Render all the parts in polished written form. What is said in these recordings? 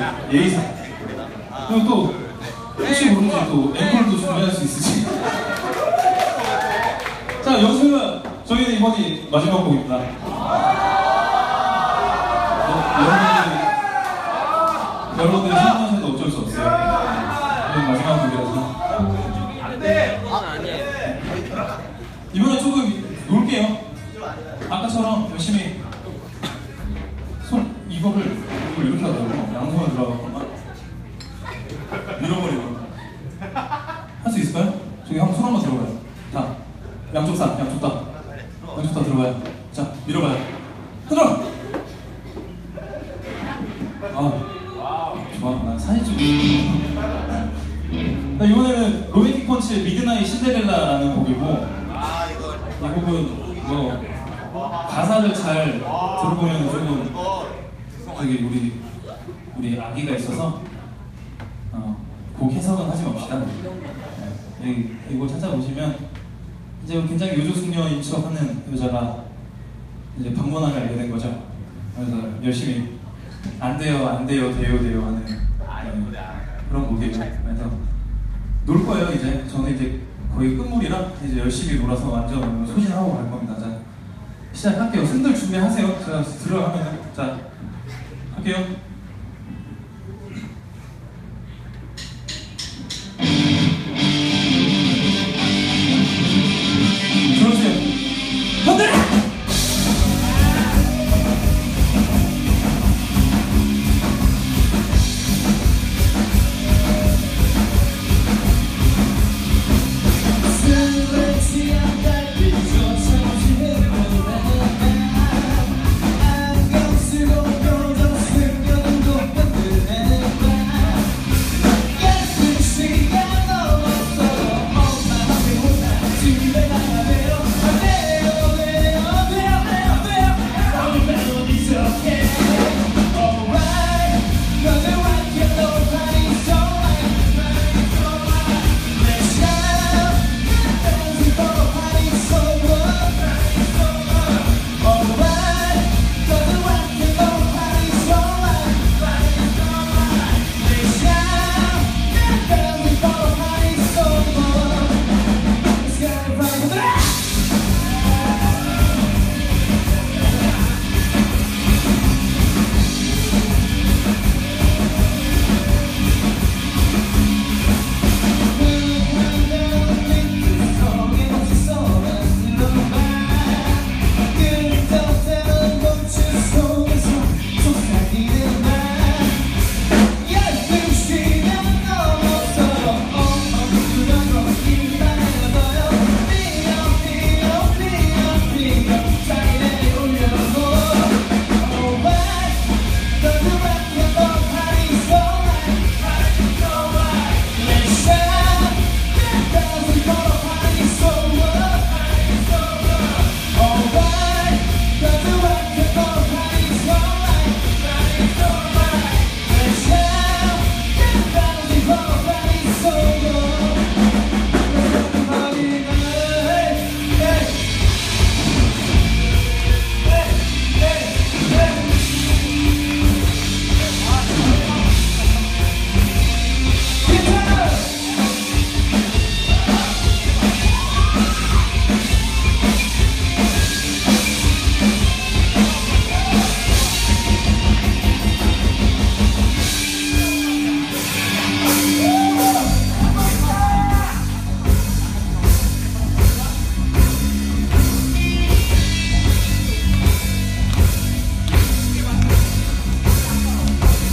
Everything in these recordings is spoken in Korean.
예의상. 그리고 또 혹시 모르지 또 앵콜도 준비할 수 있으시. 자, 연습은 저희는 이번이 마지막 곡입니다. 여러분들이 생각하셔도 어쩔 수 없어요. 이번 마지막 곡이라서. 이번에 조금 놀게요. 아까처럼 열심히 이거를 이렇게 하더라고. 양손을 들어가거나 밀어버리고. 할 수 있을까요? 저기 한번 손 한번 들어봐요. 다 양쪽 다 들어봐요. 자, 밀어봐요. 흔들어. 좋아. 난 사진 찍고. 이번에는 로맨틱 펀치의 미드나잇 신데렐라라는 곡이고, 이 곡은 뭐 가사를 잘 들어보면 조금 되게 우리 아기가 있어서 곡 해석은 하지 맙시다. 이거 찾아보시면 이제 굉장히 요조숙녀인 척하는 여자가 이제 방문하게 알게 된 거죠. 그래서 열심히 안 돼요 하는 그런 곡이에요. 그래서 놀 거예요. 이제 저는 이제 거의 끝물이라 이제 열심히 놀아서 완전 소진하고 갈 겁니다. 자, 시작할게요. 손들 준비하세요. 제가 들어가면 자 할게요.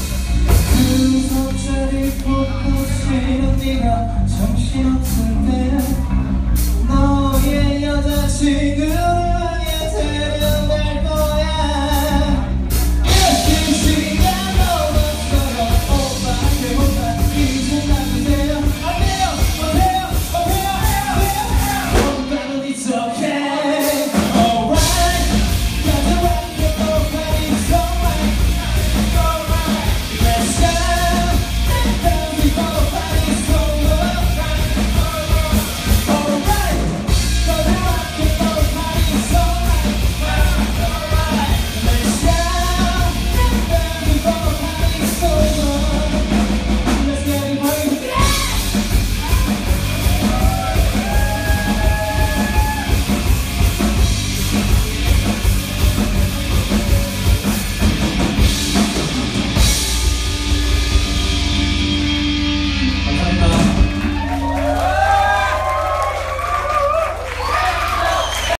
정신없을 때